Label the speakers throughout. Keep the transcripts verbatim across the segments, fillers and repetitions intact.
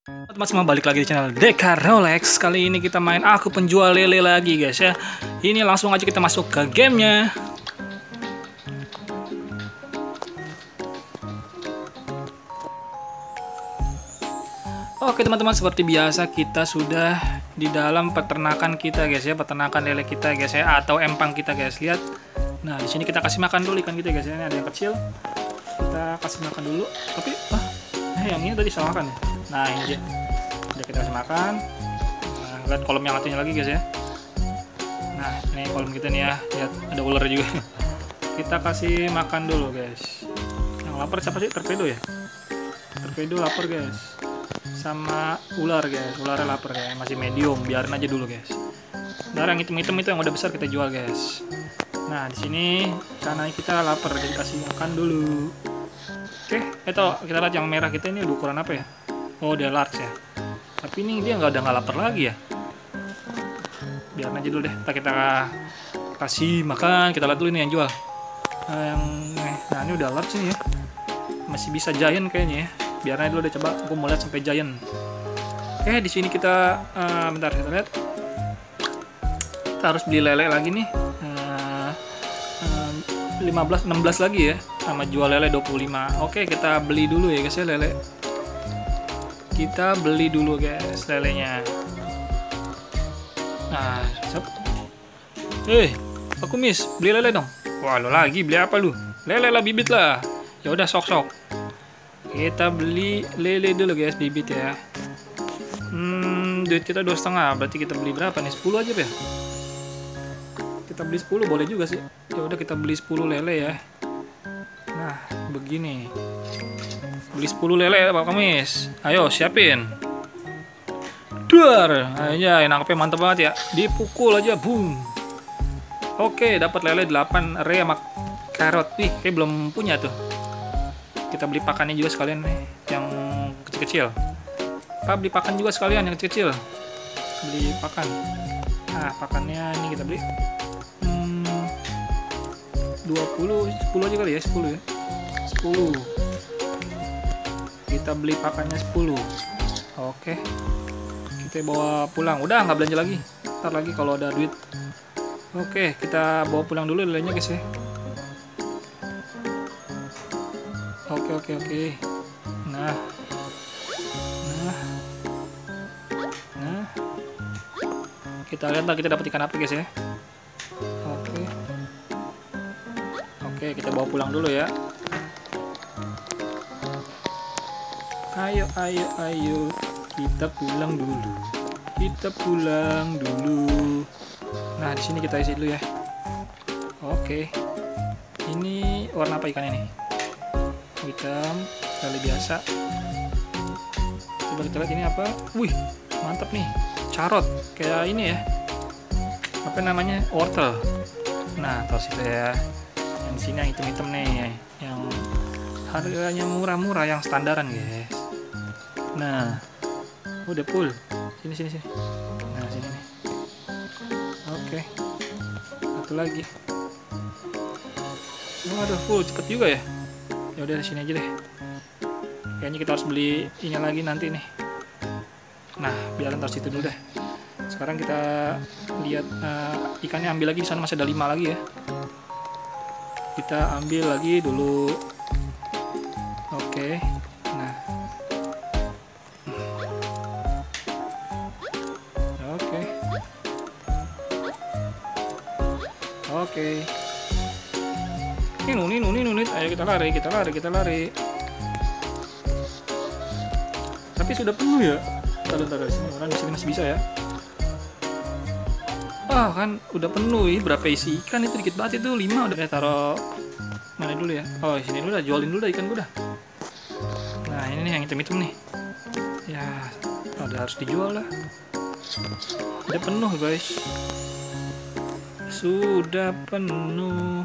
Speaker 1: Teman-teman semua, balik lagi di channel Deka Rolex. Kali ini kita main Aku Penjual Lele lagi guys ya. Ini langsung aja kita masuk ke gamenya. Oke teman-teman, seperti biasa kita sudah di dalam peternakan kita guys ya, peternakan lele kita guys ya, atau empang kita guys. Lihat. Nah, di sini kita kasih makan dulu ikan kita guys ya. Ini ada yang kecil. Kita kasih makan dulu. Tapi ah, eh, yang ini tadi salah makan ya. Nah, ini dia. Udah kita kasih makan. Nah, lihat kolom yang satunya lagi guys ya. Nah, ini kolom kita nih ya. Lihat ada ular juga. Kita kasih makan dulu guys. Yang lapar siapa sih? Torpedo ya? Torpedo lapar guys. Sama ular guys, ularnya lapar ya, masih medium, biarin aja dulu guys. Darah yang hitam-hitam itu yang udah besar kita jual guys. Nah di sini karena kita lapar jadi kasih makan dulu. Oke, itu kita lihat yang merah kita ini ukuran apa ya? Oh dia large ya. Tapi ini dia nggak ada nggak lapar lagi ya. Biarin aja dulu deh, kita kita kasih makan, kita lihat dulu ini yang jual. Nah, yang nah ini udah large nih ya, masih bisa giant kayaknya ya. Biarnya dulu deh, coba aku mau lihat sampai giant. Eh di sini kita uh, bentar kita lihat. Kita harus beli lele lagi nih. Uh, uh, lima belas enam belas lagi ya, sama jual lele dua puluh lima. Oke, kita beli dulu ya guys ya lele. Kita beli dulu guys lelenya. Nah, siap. Eh, aku miss, beli lele dong. Wah, lo lagi beli apa lu? Lele lah, bibit lah. Ya udah sok-sok. Kita beli lele dulu guys, bibit ya. Hmm, duit kita dua setengah, berarti kita beli berapa nih? sepuluh aja ya. Kita beli sepuluh boleh juga sih. Ya udah kita beli sepuluh lele ya. Nah, begini. Beli sepuluh lele ya Pak Kamis. Ayo siapin. Duar. Aja, nangkepnya mantap banget ya. Dipukul aja, boom. Oke, dapat lele delapan area sama karot. Ih, kayak belum punya tuh. Kita beli pakannya juga sekalian nih, yang kecil-kecil. Kita beli pakan juga sekalian yang kecil-kecil. Beli pakan. Nah, pakannya ini kita beli hmm, dua puluh, sepuluh aja kali ya, sepuluh ya. sepuluh. Kita beli pakannya sepuluh. Oke. Kita bawa pulang. Udah nggak belanja lagi. Ntar lagi kalau ada duit. Oke, kita bawa pulang dulu lelenya guys ya. Oke oke oke. Nah, nah, nah. Kita lihat lah kita dapat ikan apa guys ya. Oke, oke kita bawa pulang dulu ya. Ayo ayo ayo, kita pulang dulu. Kita pulang dulu. Nah di sini kita isi dulu ya. Oke. Ini warna apa ikan ini? Hitam, kali biasa. Coba kita lihat ini apa? Wih, mantap nih. Carrot, kayak ini ya. Apa namanya? Wortel. Nah, terus itu ya. Yang di sini yang hitam-hitam nih, yang harganya murah-murah, yang standaran guys. Nah, udah full. Sini sini sini. Nah, sini nih. Oke. Satu lagi. Oh, ada full, cepet juga ya. Ya udah sini aja deh. Kayaknya kita harus beli ini lagi nanti nih. Nah, biar ntar situ dulu deh. Sekarang kita lihat uh, ikannya, ambil lagi di sana masih ada lima lagi ya. Kita ambil lagi dulu. Oke. Nah. Oke. Oke. Ini nunit, nunit, nunit. Ayo kita lari, kita lari, kita lari. Tapi sudah penuh ya. Taruh, taruh sini. Orang di sini masih bisa ya. Ah, kan udah penuh. Berapa isi ikan itu dikit banget itu. lima udah saya taruh mana dulu ya? Oh, sini dulu dah. Jualin dulu dah ikan gue dah. Nah, ini nih yang hitam-hitam nih. Ya, udah harus dijual lah. Udah penuh, guys. Sudah penuh.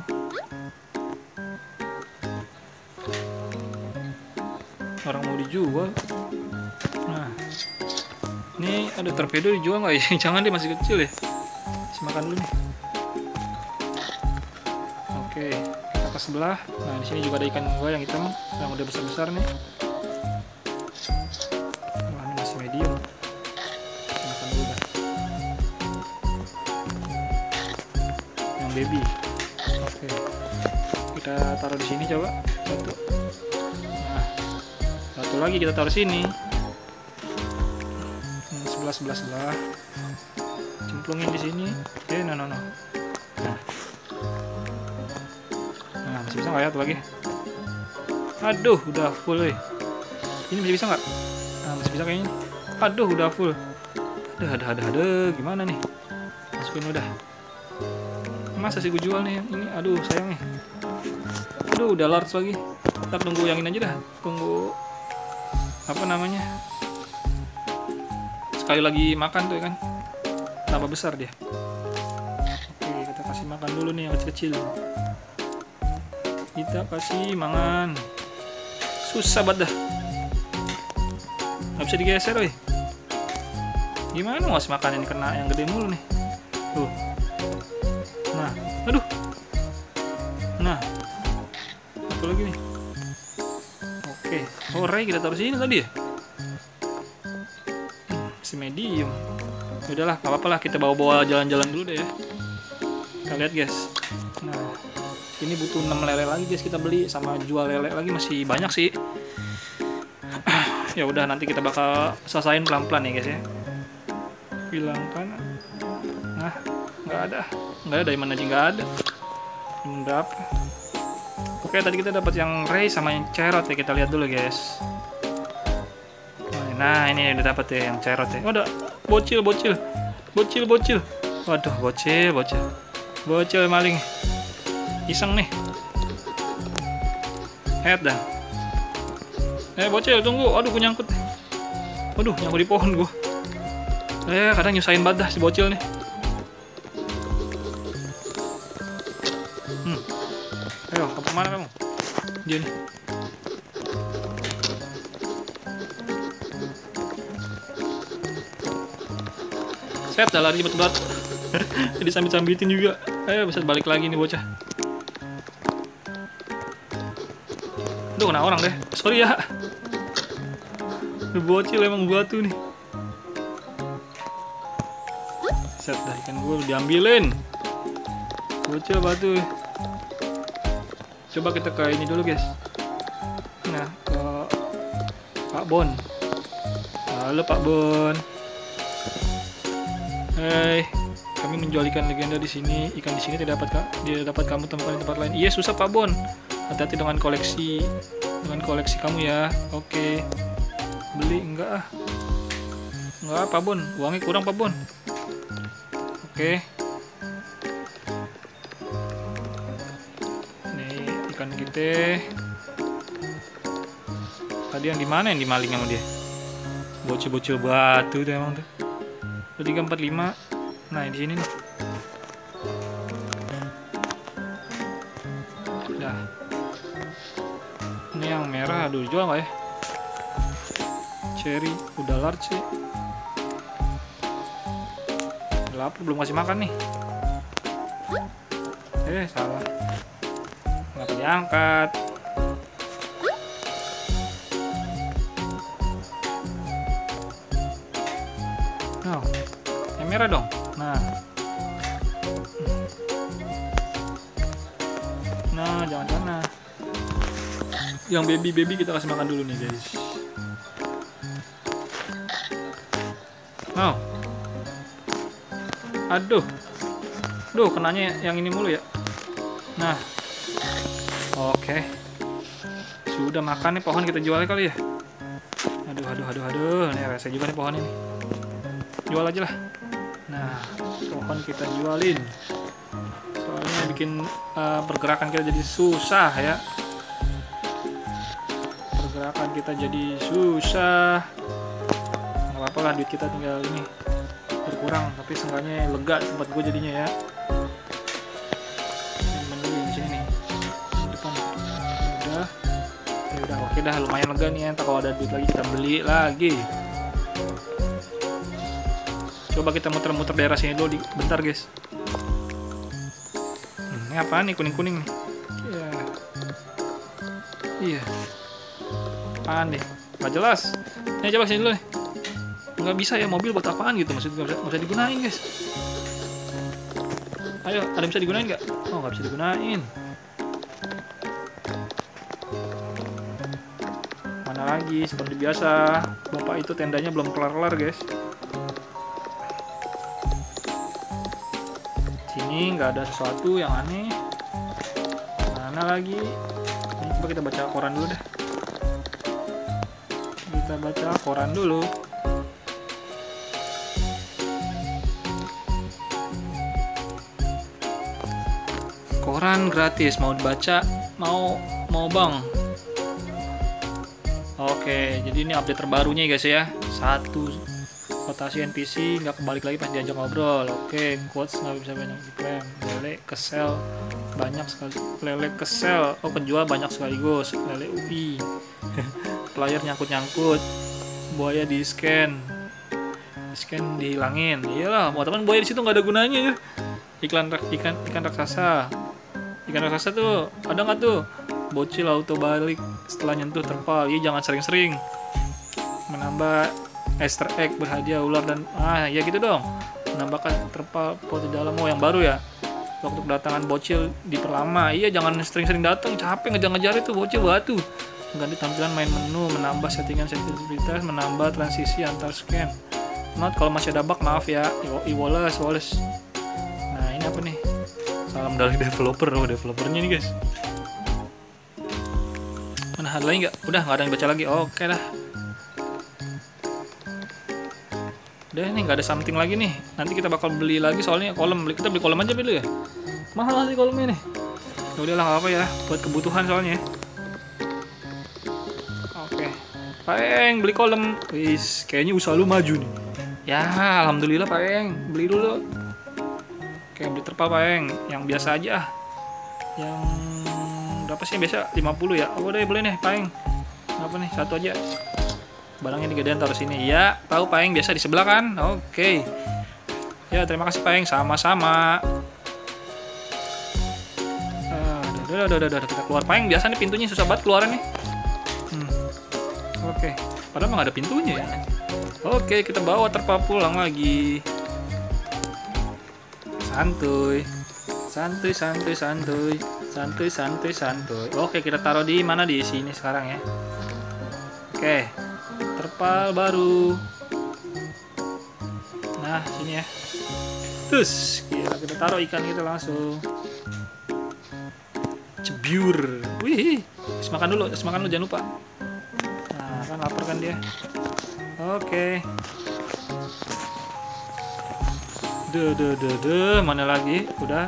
Speaker 1: Orang mau dijual. Nah, ini ada torpedo dijual nggak ya? Jangan, dia masih kecil ya. Kasih makan dulu nih. Oke, kita ke sebelah. Nah, di sini juga ada ikan gua yang hitam, yang udah besar besar nih. Wah, ini masih masih medium. Makan dulu dah. Yang baby. Oke. Kita taruh di sini coba. Satu. Nah, satu lagi kita taruh sini. Hmm, sebelah sebelah sebelah. Cemplungin di sini. Oke, no no no. Nah, nah masih bisa nggak ya tuh lagi? Aduh, udah full, eh. Ini masih bisa nggak? Nah, masih bisa kayaknya. Aduh, udah full. Aduh, ada, ada, ada. Gimana nih? Masukin udah. Masa sih gue jual nih ini? Aduh, sayang nih. Aduh, udah large lagi. Ntar tunggu yang ini aja dah. Tunggu apa namanya? Sekali lagi makan tuh ya kan. Tambah besar dia. Oke, kita kasih makan dulu nih yang kecil-kecil. Kita kasih makan. Susah banget dah. Nggak bisa digeser, weh. Gimana mau ngasih makan ini kena yang gede mulu nih. Tuh. Nah, aduh. Nah. Satu lagi nih. Oke. Oh, Ray kita taruh sini tadi ya. Hmm, si medium. Udahlah, nggak apa-apa lah, kita bawa-bawa jalan-jalan dulu deh ya. Kita lihat guys. Nah, ini butuh enam lele lagi guys, kita beli sama jual lele lagi masih banyak sih. Ya udah, nanti kita bakal selesain pelan-pelan ya guys ya. Hilangkan. Nah, nggak ada. Nggak ada, dari mana aja nggak ada. Ini berapa? Oke, tadi kita dapat yang Ray sama yang Cerot ya, kita lihat dulu guys. Nah, ini udah dapat ya yang Cerot ya. Oh, ada bocil, bocil. Bocil, bocil. Waduh, bocil, bocil. Bocil maling. Iseng nih. Head dah. Eh, bocil, tunggu. Aduh, gue nyangkut. Waduh, nyangkut di pohon gue. Eh, kadang nyusahin banget dah si bocil nih. Hmm. Ayo, kamu kemana kamu? Dia nih. Set, dah lari cepet banget. Jadi sambit-sambitin juga. Ayo, bisa balik lagi nih bocah. Aduh, kena orang deh. Sorry ya. Bocil emang batu nih. Set dah, ikan gue diambilin. Bocil batu. Coba kita ke ini dulu guys. Nah, ke Pak Bon. Halo Pak Bon. Hai, kami menjual ikan legenda di sini. Ikan di sini tidak dapat tidak dapat kamu temukan di tempat lain. Iya, susah Pak Bon. Hati-hati dengan koleksi dengan koleksi kamu ya. Oke. Beli enggak ah? Enggak, Pak Bon. Uangnya kurang Pak Bon. Oke. Nih ikan kita. Tadi yang di mana yang dimaling sama dia? Bocil-bocil batu tuh emang tuh. tiga empat lima. Nah, di sini nih. Dah. Ini yang merah, aduh jual nggak ya? Cherry, udah large sih. Udah lapar, belum kasih makan nih. Eh, salah. Kenapa diangkat? Oh, yang merah dong. Nah. Nah, jangan-jangan. Nah. Yang baby-baby kita kasih makan dulu nih, guys. Oh. Aduh. Duh, kenanya yang ini mulu ya. Nah. Oke. Sudah makan nih pohon, kita jualnya kali ya. Aduh, aduh, aduh, aduh. Nih rese juga nih pohon ini. Jual aja lah. Nah, pohon kita jualin. Soalnya bikin uh, pergerakan kita jadi susah ya. Pergerakan kita jadi susah. Nggak apa-apa lah, duit kita tinggal ini berkurang, tapi seenggaknya lega tempat gue jadinya ya. Ini dulu di sini nih, di depan. Udah, ya udah, oke dah, lumayan lega nih ya. Entar kalau ada duit lagi kita beli lagi. Coba kita muter-muter daerah sini dulu, di, bentar guys. Hmm, ini apaan nih kuning-kuning nih? Iya. Iya. Apaan deh? Gak jelas. Ini coba sini dulu nih. nggak bisa ya, mobil buat apaan gitu, maksudnya nggak bisa, nggak bisa digunain guys. Ayo, ada yang bisa digunain nggak? Oh, nggak bisa digunain. Mana lagi, seperti biasa bapak itu tendanya belum kelar-kelar guys. Sini nggak ada sesuatu yang aneh. Mana lagi? Ini coba kita baca koran dulu deh. Kita baca koran dulu. Koran gratis, mau dibaca, mau mau bang. Oke, jadi ini update terbarunya guys ya. Satu rotasi N P C nggak kebalik lagi pas diajak ngobrol. Oke, quotes nggak bisa banyak diklaim. Lele kesel banyak sekali. Lele kesel. Oh, penjual banyak sekaligus. Lele U I. Player nyangkut-nyangkut. Buaya di scan. Di scan dihilangin. Iyalah, mau teman buaya di situ nggak ada gunanya ya. Iklan ikan ikan raksasa. Ikan raksasa tuh ada nggak tuh? Bocil auto balik setelah nyentuh terpal. Iya, jangan sering-sering. Menambah Easter egg berhadiah ular dan ah ya gitu dong. Menambahkan terpal pot di dalam. Oh, yang baru ya. Waktu kedatangan bocil diperlama. Iya, jangan sering-sering datang. Capek ngejar-ngejar itu bocil batu. Ganti tampilan main menu, menambah settingan sensitivitas, menambah transisi antar scan. Not kalau masih ada bug maaf ya. Iwoles, Wallace. Nah, ini apa nih? Salam dari developer. Oh, developernya nih guys. Mana ada lagi nggak? Udah nggak ada yang baca lagi. Oke dah. Udah nih nggak ada something lagi nih. Nanti kita bakal beli lagi soalnya kolom. Kita beli kolom aja dulu ya. Mahal sih kolomnya nih. Ya udahlah nggak apa ya. Buat kebutuhan soalnya. Oke. Pak Eng beli kolom. Wis, kayaknya usaha lu maju nih. Ya alhamdulillah Pak Eng. Beli dulu. Oke, beli terpal Pak Eng. Yang biasa aja. Yang berapa sih yang biasa? lima puluh ya. Oh, udah boleh nih Pak Eng. Apa nih? Satu aja. Barangnya digedean taruh sini. Ya, tahu Pak Eng biasa di sebelah kan? Oke. Ya, terima kasih Pak Eng. Sama-sama. Uh, udah, udah, udah, udah, kita keluar. Pak Eng biasa nih pintunya susah banget keluaran nih. Hmm. Oke. Padahal nggak ada pintunya ya. Oke, kita bawa terpal pulang lagi. Santuy. Santuy, santuy, santuy. Santuy, santuy, santuy. Oke, kita taruh di mana? Di sini sekarang ya. Oke. Terpal baru. Nah, sini ya. Terus, kita, kita taruh ikan kita langsung. Cebiur. Wih. Terus makan dulu, terus makan dulu jangan lupa. Nah, kan lapar kan dia. Oke. Duh, duh, duh, duh. Mana lagi? Udah.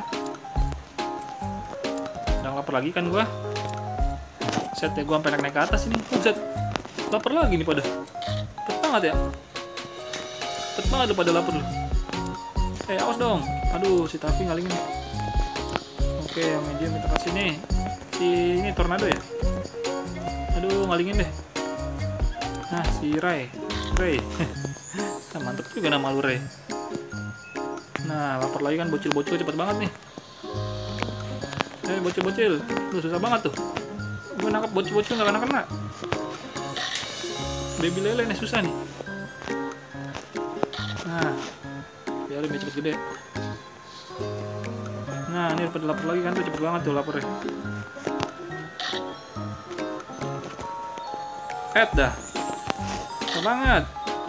Speaker 1: Udah lapar lagi kan gua. Set ya, gua sampai naik-naik ke atas ini. Set. Lapar lagi nih pada. Cepet banget ya. Cepet banget pada lapar lu. Eh, awas dong. Aduh, si Tavi ngalingin. Oke, yang medium kita kasih nih. Si ini tornado ya. Aduh, ngalingin deh. Nah, si Ray. Ray. Nah, mantep juga nama lu Ray. Nah, lapar lagi kan bocil-bocil cepet banget nih. Eh, bocil-bocil. Lu susah banget tuh. Gue nangkep bocil-bocil nggak kena-kena. Baby lele nih susah nih. Nah, biar lebih cepet gede. Nah, ini pada lapar lagi kan tuh, cepet banget tuh laparnya. Pet dah. Cepet banget.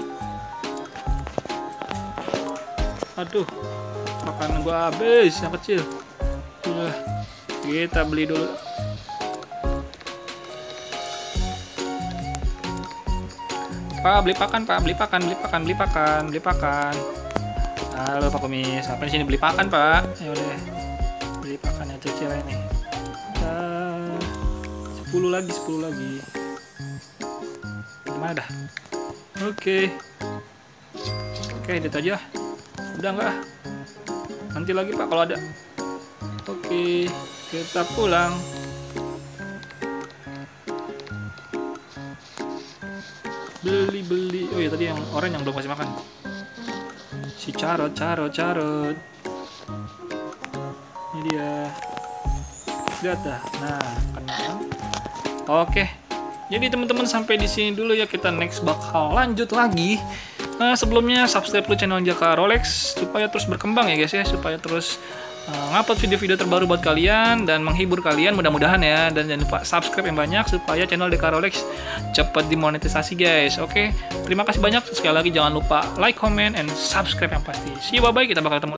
Speaker 1: Aduh, makanan gua habis yang kecil. Udah, kita beli dulu. Pak, beli pakan, Pak, beli pakan, beli pakan, beli pakan, beli pakan. Halo Pak Kumis, apa di sini beli pakan, Pak? Ya udah, beli pakan yang kecil ini. Uh, sepuluh lagi, sepuluh lagi. Gimana dah? Oke, oke, itu aja. Udah nggak? Nanti lagi Pak kalau ada. Oke, kita pulang. Beli-beli. Oh iya, tadi yang orange yang belum kasih makan. Si carrot, carrot, carrot. Ini dia. Lihat dah. Nah, kena. Oke. Jadi teman-teman sampai di sini dulu ya, kita next bakal lanjut lagi Nah, sebelumnya subscribe dulu channel Jaka Rolex supaya terus berkembang ya guys ya, supaya terus uh, ngupload video-video terbaru buat kalian dan menghibur kalian mudah-mudahan ya. Dan jangan lupa subscribe yang banyak supaya channel Jaka Rolex cepat dimonetisasi guys. Oke, terima kasih banyak sekali lagi, jangan lupa like, comment, and subscribe yang pasti. See you, bye bye, kita bakal ketemu